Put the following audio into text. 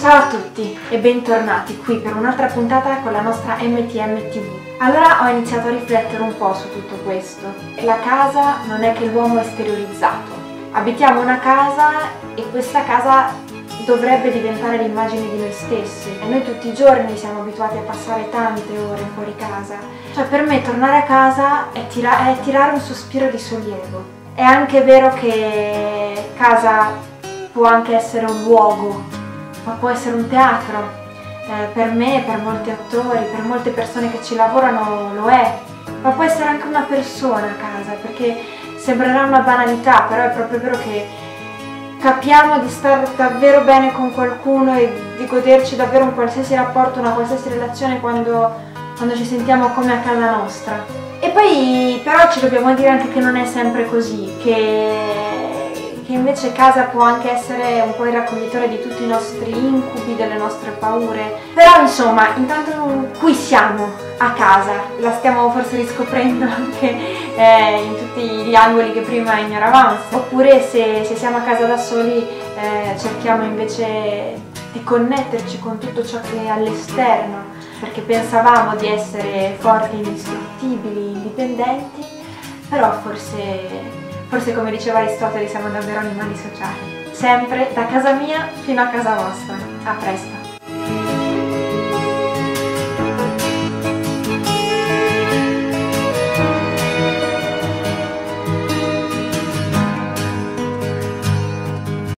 Ciao a tutti e bentornati qui per un'altra puntata con la nostra MTM TV. Allora ho iniziato a riflettere un po' su tutto questo. La casa non è che l'uomo è esteriorizzato. Abitiamo una casa e questa casa dovrebbe diventare l'immagine di noi stessi. E noi tutti i giorni siamo abituati a passare tante ore fuori casa. Cioè per me tornare a casa è tirare un sospiro di sollievo. È anche vero che casa può anche essere un luogo, ma può essere un teatro, per me, per molti attori, per molte persone che ci lavorano lo è, ma può essere anche una persona a casa, perché sembrerà una banalità, però è proprio vero che capiamo di stare davvero bene con qualcuno e di goderci davvero un qualsiasi rapporto, una qualsiasi relazione quando ci sentiamo come a casa nostra. E poi però ci dobbiamo dire anche che non è sempre così, che invece casa può anche essere un po' il raccoglitore di tutti i nostri incubi, delle nostre paure. Però insomma, intanto qui siamo a casa, la stiamo forse riscoprendo anche in tutti gli angoli che prima ignoravamo. Oppure se siamo a casa da soli cerchiamo invece di connetterci con tutto ciò che è all'esterno, perché pensavamo di essere forti, indistruttibili, indipendenti, però forse come diceva Aristotele siamo davvero animali sociali. Sempre da casa mia fino a casa vostra. A presto!